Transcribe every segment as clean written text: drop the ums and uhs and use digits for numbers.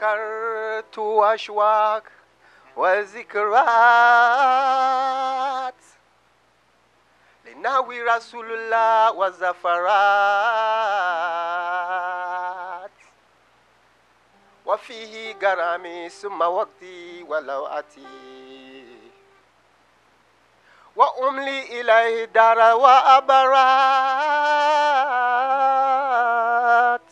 تذكرت أشواق وذكرات لنهوي رسول الله والزفرات وفيه غرامي ثم وقتي ولو أتي وأملي إليه دار وأبرات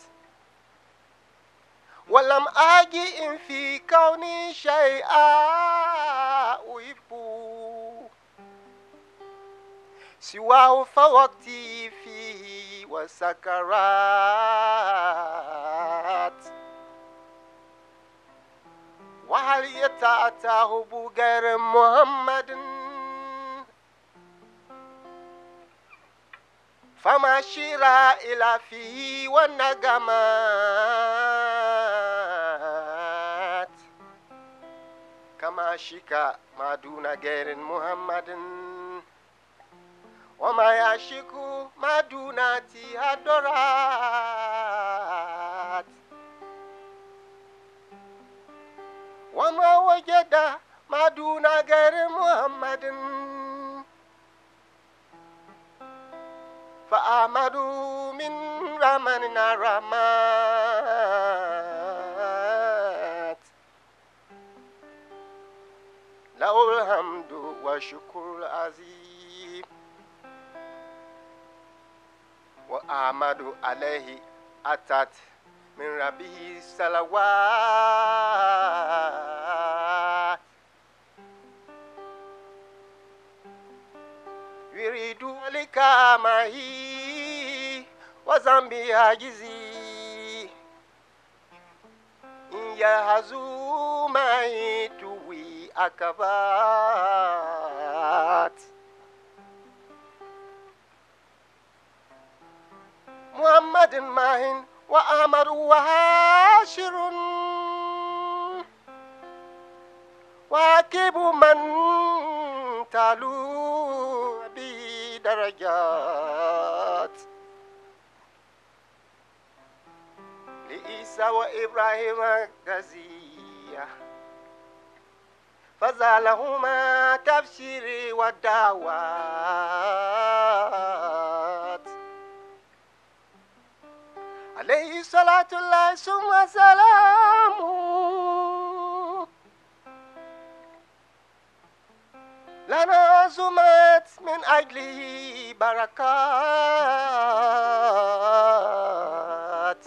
ولم أجئ في كوني شيئا أحب سواه فوقتي فيه وسكرات وهل يتأتاه بغير محمد فما شيرا إلى فيه والنغمات كما شكا ما دون غير محمد وما يشك ما دون تهدرات وما وجد ما دون غير محمد فآمدوا من رمنا رمات له الحمد والشكر العظيم وآمد عليه أتت من ربه صلوات يريد لك معي وذنبي عاجزي إن يهزو معي توي أكبات محمد ماهن وآمر وهاشر واكب من تعلو بدرجات لعيسى وإبراهيم غزية فزالهما تبشير والدعوات عليه صلاة الله ثم سلامه لنا زمت من أجله بركات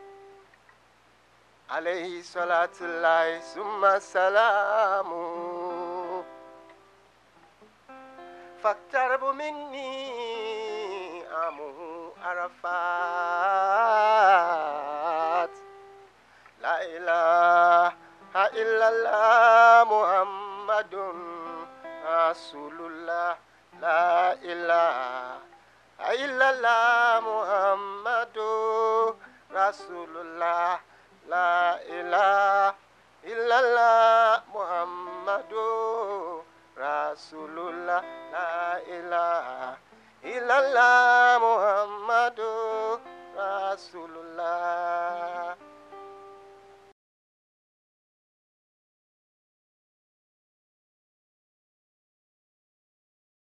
عليه صلاة الله ثم سلامه فاقترب مني أمه عرفات لا إله إلا الله محمد رسول الله لا إله إلا الله محمد رسول الله لا إله إلا الله محمد رسول الله لا إله إلا الله محمد رسول الله